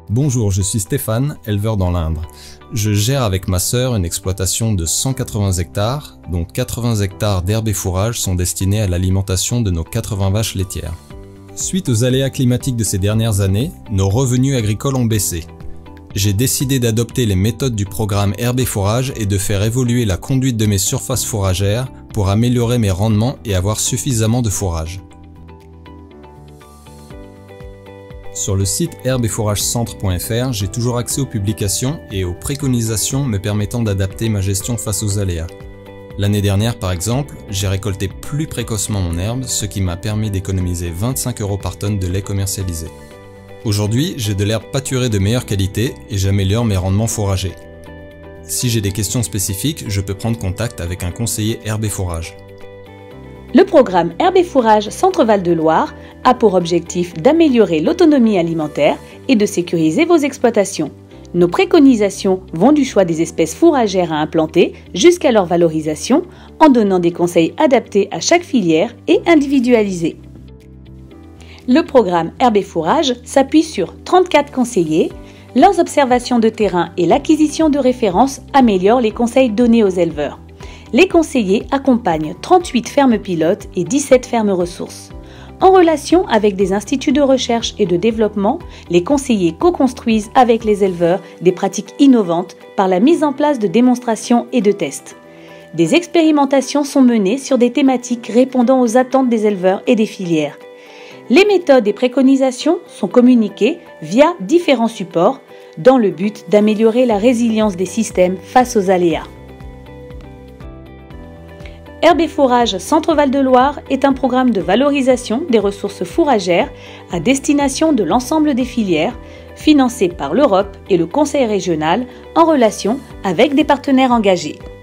Bonjour, je suis Stéphane, éleveur dans l'Indre. Je gère avec ma sœur une exploitation de 180 hectares, dont 80 hectares d'herbe et fourrage sont destinés à l'alimentation de nos 80 vaches laitières. Suite aux aléas climatiques de ces dernières années, nos revenus agricoles ont baissé. J'ai décidé d'adopter les méthodes du programme herbe et fourrage et de faire évoluer la conduite de mes surfaces fourragères pour améliorer mes rendements et avoir suffisamment de fourrage. Sur le site herbe-et-fourrage-centre.fr, j'ai toujours accès aux publications et aux préconisations me permettant d'adapter ma gestion face aux aléas. L'année dernière, par exemple, j'ai récolté plus précocement mon herbe, ce qui m'a permis d'économiser 25 € par tonne de lait commercialisé. Aujourd'hui, j'ai de l'herbe pâturée de meilleure qualité et j'améliore mes rendements fourragers. Si j'ai des questions spécifiques, je peux prendre contact avec un conseiller herbe et fourrage. Le programme Herbe et Fourrage Centre-Val de Loire a pour objectif d'améliorer l'autonomie alimentaire et de sécuriser vos exploitations. Nos préconisations vont du choix des espèces fourragères à implanter jusqu'à leur valorisation, en donnant des conseils adaptés à chaque filière et individualisés. Le programme Herbe et Fourrage s'appuie sur 34 conseillers. Leurs observations de terrain et l'acquisition de références améliorent les conseils donnés aux éleveurs. Les conseillers accompagnent 38 fermes pilotes et 17 fermes ressources. En relation avec des instituts de recherche et de développement, les conseillers co-construisent avec les éleveurs des pratiques innovantes par la mise en place de démonstrations et de tests. Des expérimentations sont menées sur des thématiques répondant aux attentes des éleveurs et des filières. Les méthodes et préconisations sont communiquées via différents supports dans le but d'améliorer la résilience des systèmes face aux aléas. Herbe et Fourrage Centre-Val de Loire est un programme de valorisation des ressources fourragères à destination de l'ensemble des filières, financé par l'Europe et le Conseil régional en relation avec des partenaires engagés.